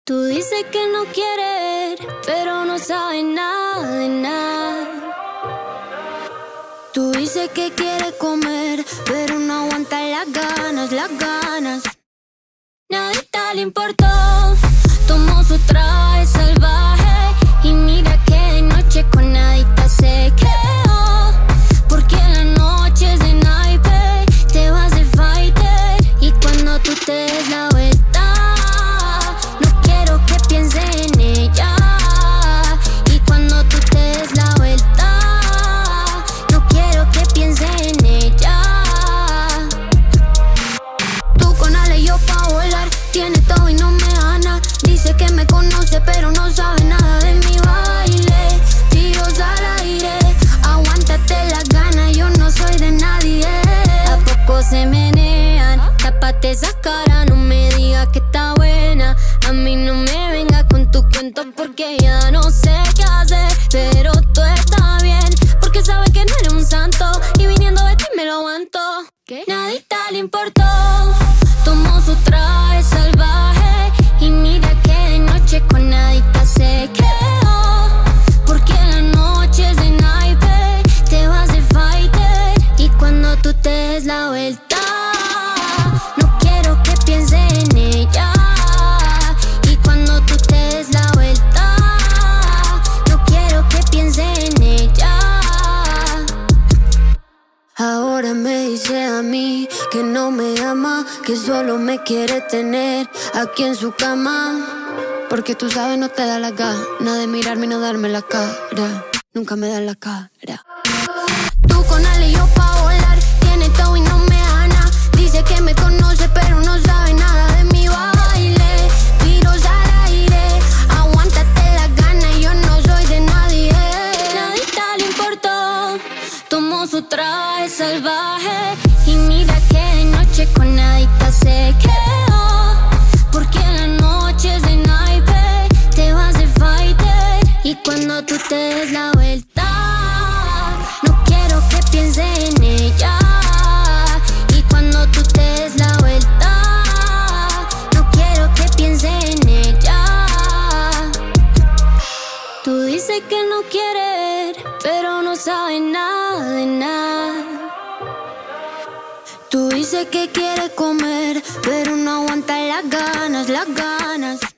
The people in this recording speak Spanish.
Tú dices que no quieres, pero no sabes nada de nada. Tú dices que quieres comer, pero no aguantas las ganas, las ganas. Nadita le importó, tomó su traje salvaje y mira que de noche con nadita se quedó. Porque en las noches de naipe te vas de fighter y cuando tú te des la vuelta no quiero que pienses en ella. Y cuando tú te des la vuelta no quiero que pienses en ella. Tú con Ale y yo pa' volar, tiene todo y no me gana. Dice que me conoce pero no sabe nada de mi baile. Tiros al aire, aguántate las ganas, yo no soy de nadie. ¿A poco se menean? Tápate esa cara, no me digas que está buena. A mí no me venga con tu cuento porque ya no sé qué hacer. Pero tú estás bien, porque sabes que no eres un santo y viniendo de ti me lo aguanto. Nadita le importó, tomó su traje salvaje y mira que de noche con nadita se quedó. Porque en las noches de naipe te vas de fighter y cuando tú te des la vuelta no quiero que pienses en ella. Y cuando tú te des la vuelta no quiero que pienses en ella. Ahora me dice a mí que no me ama, que solo me quiere tener aquí en su cama. Porque tú sabes no te da la gana de mirarme y no darme la cara. Nunca me da la cara. Tú con Ale y yo pa' volar, tiene todo y no me gana. Dice que me conoce pero no sabe nada de mi baile. Tiros al aire, aguántate las ganas, yo no soy de nadie. Nadita le importó, tomó su traje salvaje y mira que de noche con nadita se quedó. Porque en las noches de naipe te vas de fighter y cuando tú te des la vuelta no quiero que pienses en ella. Y cuando tú te des la vuelta no quiero que pienses en ella. Tú dices que no quieres, pero no sabes nada de nada. Tú dices que quieres comer, pero no aguantas las ganas, las ganas.